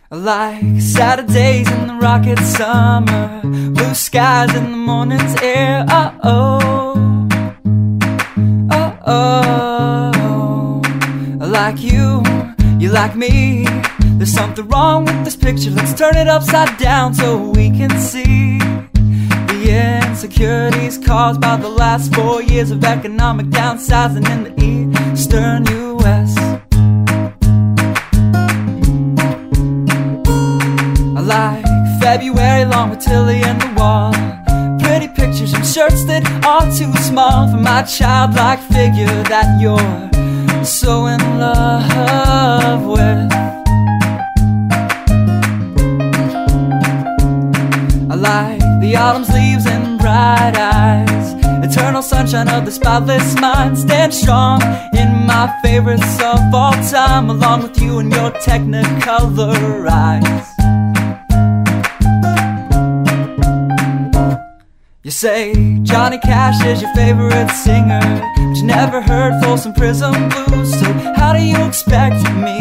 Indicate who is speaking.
Speaker 1: Like Saturdays in the rocket summer, blue skies in the morning's air. Oh, oh, oh, oh. Like you like me. There's something wrong with this picture. Let's turn it upside down so we can see the insecurities caused by the last 4 years of economic downsizing in the eastern U.S. Like February long with Tilly and the wall, pretty pictures and shirts that are too small for my childlike figure that you're so in love with. I like the autumn's leaves and bright eyes, eternal sunshine of the spotless mind. Stand strong in my favorites of all time, along with you and your technicolor eyes. You say Johnny Cash is your favorite singer, but you never heard Folsom Prison Blues. So how do you expect me